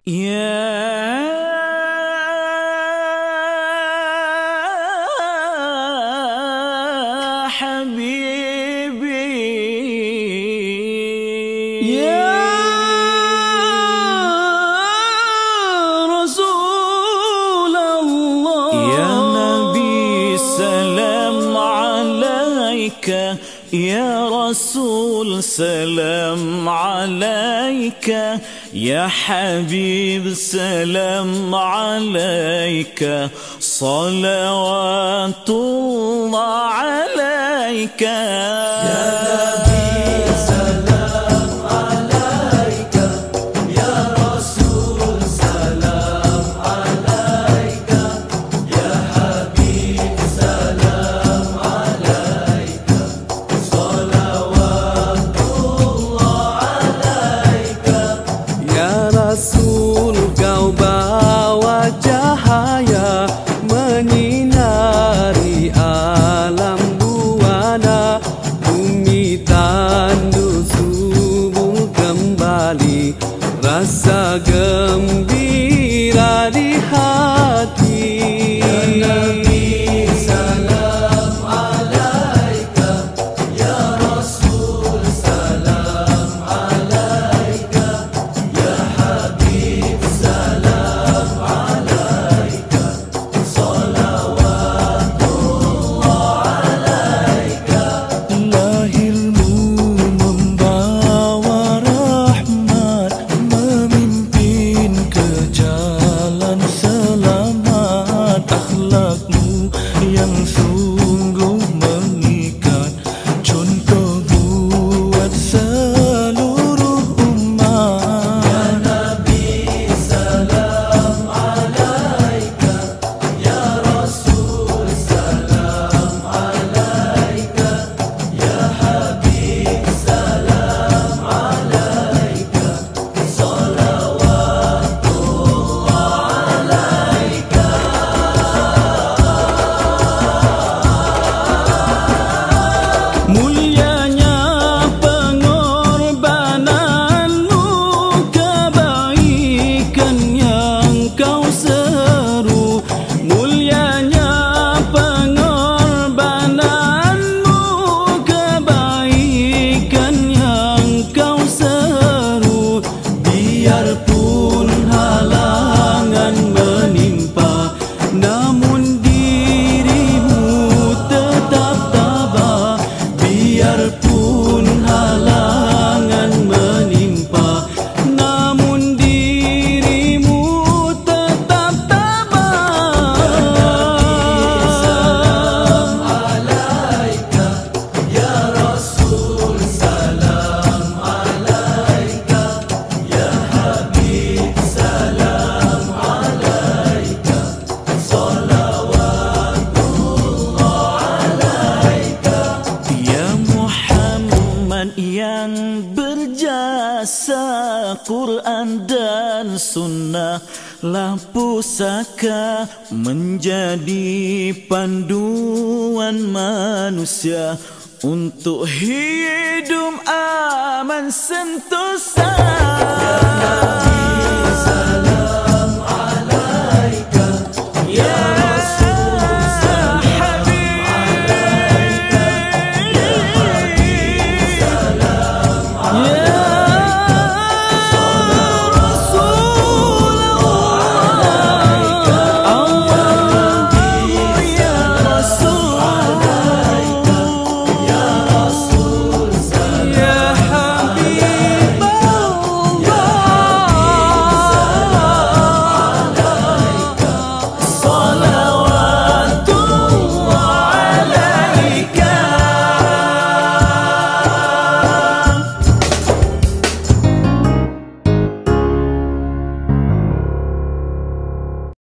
Ya Habibi, Ya Rasulullah, Ya Nabi salam alaika, Ya Rasul salam alaika, Ya Habib salam alaika, salawatullah alaika, Ya Nabi salam alaika, Ya Rasul salam alaika, Ya Habib salam alaika, salawatullah alaika. Ya Rasul, kau bawa cahaya menyinari alam buana, bumi tandus subur kembali, rasa gembira di hati. Ya Nabi salam alaika, Ya Rasul salam alaika, Ya Habib salam alaika, salawatullah alaika. Lahirmu membawa rahmat, memimpin ke jalan selamat. Akhlakmu yang sungguh mengikat, contoh buat seluruh umat. Ya Nabi salam alaika, Ya Rasul salam alaika, Ya Habib salam alaika, salawatullah alaika. Mulianya pengorbananmu, kebaikan yang kau seru. Mulianya pengorbananmu, kebaikan yang kau seru. Biarpun halangan menimpa, namun dirimu tetap tabah. Biarpun halangan menimpa, namun dirimu tetap tabah. Salam alaika, Ya Rasul salam alaika, Ya Habib salam alaika, salawatullah alaika. Ya Muhammad yang berjasa, Quran dan sunnahlah pusaka, menjadi panduan manusia untuk hidup aman sentosa. Ya Nabi